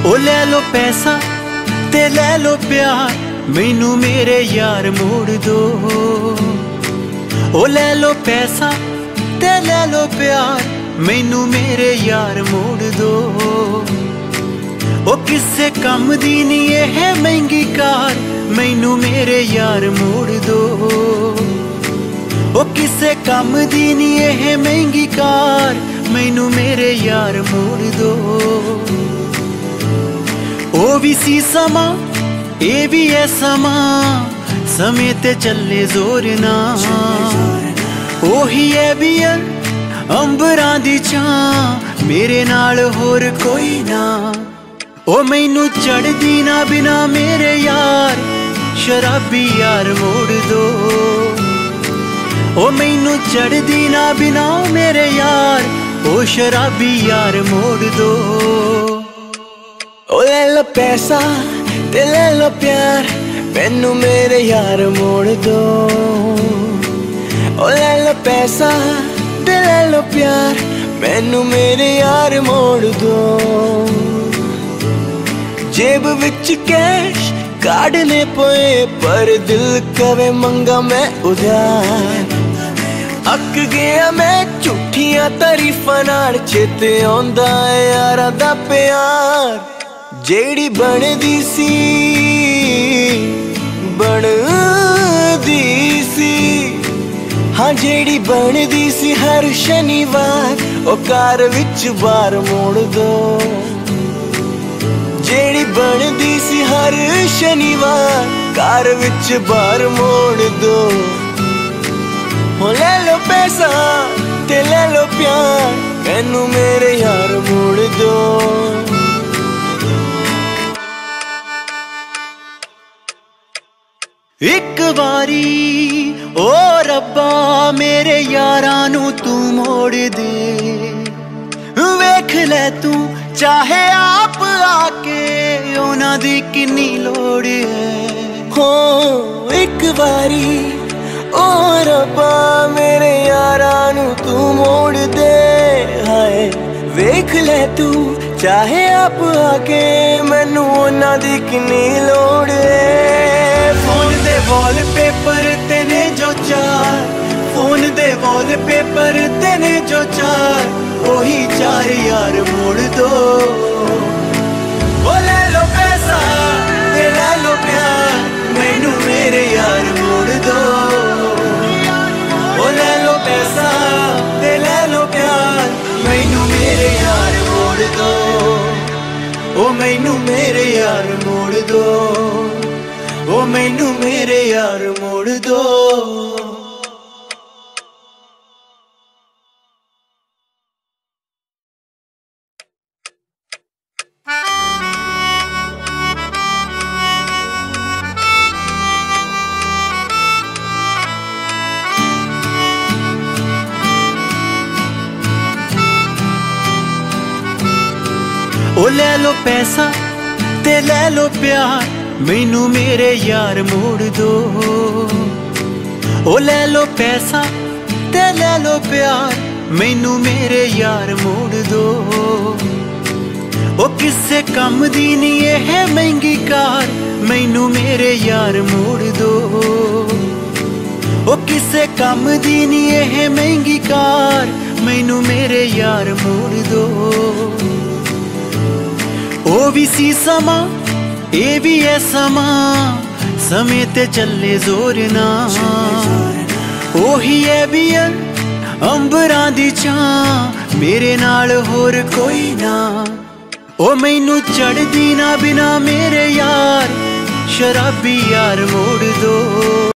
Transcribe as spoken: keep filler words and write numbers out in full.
ओ ले लो पैसा ते ले लो प्यार, मैनू मेरे यार मोड़ दो। ओ ले लो पैसा ते ले लो प्यार, मैनू मेरे यार मोड़ दो। ओ किसे कम दी नी है महंगी कार, मैनू मेरे यार मोड़ दो। ओ किसे कम दी नी है महंगी कार, मैनू मेरे यार मोड़ दो। ओ भी सी समा ए भी है समा, समय ते चले जोर ना। ओही है भी है अंबरां दी छां, मेरे नाल होर कोई ना। ओ मैनू चढ़दी ना बिना मेरे यार, शराबी यार मोड़ दो। ओ मैनू चढ़दी ना बिना मेरे यार, ओ शराबी यार मोड़ दो। ओ ले लो पैसा ते ले लो प्यार, मैनू मेरे यार मोड़ दो। ओ ले लो पैसा ते ले लो प्यार, मैनू मेरे यार मोड़ दो। जेब विच कैश काढ़ने पे, पर दिल कवे मंगा मैं उधार। अक गया मैं झूठियां तारीफां नाल, चेते आउंदा है यारां दा प्यार। जेड़ी बनदी सी बनदी सी, हाँ जेड़ी बनदी सी हर शनिवार, ओ कार विच बार मोड़ दो। जेड़ी बनदी सी हर शनिवार, कार विच बार मोड़ दो। हो ले लो पैसा ते ले लो प्यार, मैनू मेरे यार मोड़ दो। एक बारी ओ रब्बा मेरे यारां नू तू मोड़ दे। वेख ले तू चाहे आप आके, उन्हां दी किन्नी लोड़ है। हो एक बारी ओ रब्बा मेरे यारां नू तू मोड़ दे। हाय वेख ले तू चाहे आप आके, मैनू उन्हां दी किन्नी लोड़ है। फोन दे वॉलपेपर तेने जो चार, फोन दे वॉलपेपर तेने जो चार, वही चार यार मोड़ दो। ओ ले लो पैसा ते ले लो प्यार, मैनू मेरे यार मोड़ दो। ओ ले लो पैसा ते ले लो प्यार, मैनू मेरे यार मोड़ दो। ओ मैनू मेरे यार मोड़ दो। ओ मैनू मेरे यार मोड़ दो। ओ ले लो पैसा ते ले लो प्यार, मैनू मेरे यार मोड़ दो। ओ ले लो पैसा ते ले लो प्यार, मैनू मेरे यार मोड़ दो। ओ किसे कम दी नी है महंगी कार, मैनू मेरे यार मोड़ दो। ओ किसे कम दी नी है महंगी कार, मैनू मेरे यार मोड़ दो। ओ भी सी समा ए भी है समा, समय ते चले जोर ना। ओही है भी है अंबरां दी छां, मेरे नाल होर कोई ना। ओ मैनू चढ़दी ना बिना मेरे यार, शराबी यार मोड़ दो।